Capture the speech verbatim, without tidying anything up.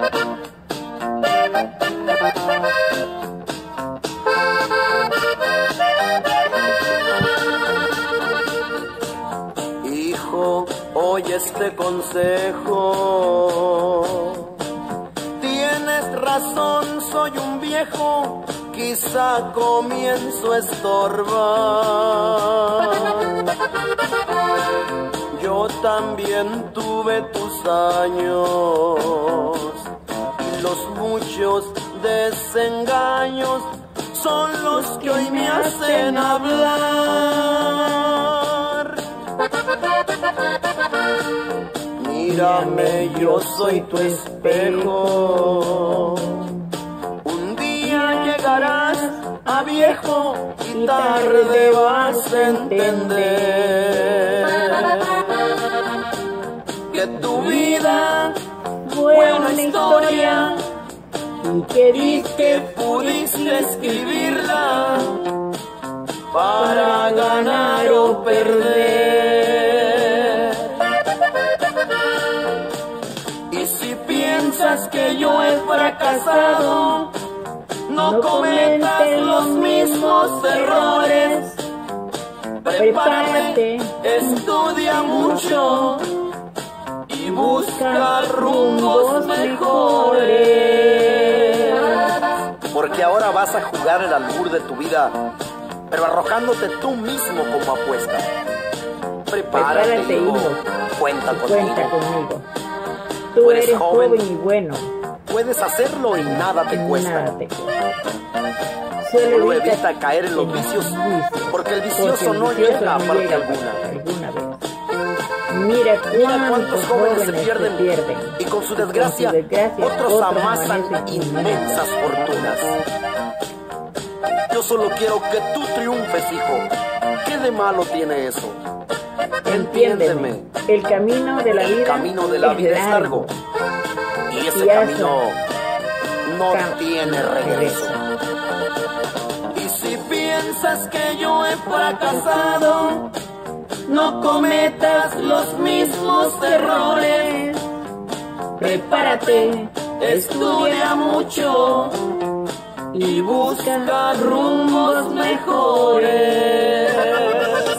Hijo, oye este consejo. Tienes razón, soy un viejo, quizá comienzo a estorbar. Yo también tuve tus años, y los muchos desengaños son los que hoy me hacen hablar. Mírame, yo soy tu espejo. Un día llegarás a viejo y tarde vas a entender que tu vida fue una historia y que diste pudiste escribirla para ganar o perder. Y si piensas que yo he fracasado, no cometas los mismos errores. Prepárate, estudia mucho y busca rumbos mejores. Porque ahora vas a jugar el albur de tu vida, pero arrojándote tú mismo como apuesta. Prepárate, Prepárate hijo. hijo. Cuenta conmigo. Cuenta conmigo. Tú, Tú eres eres joven. joven y bueno. Puedes hacerlo y nada te cuesta. Nada te cuesta. Solo Solo evita evita caer en los en vicios, vicios, porque el vicioso porque el no vicioso llega a no parte llega alguna. alguna vez. Mira Mira cuántos jóvenes se pierden, y con su desgracia, con su desgracia otros otros amasan amanecen inmensas fortunas. Yo solo quiero que tú triunfes, hijo. ¿Qué de malo tiene eso? Entiéndeme, el camino de la El vida, camino de la es, vida es largo. largo. Y ese Y camino no Cam- tiene regreso. Y si piensas que yo he fracasado, no cometas los mismos errores. Prepárate, estudia mucho y busca rumbos mejores.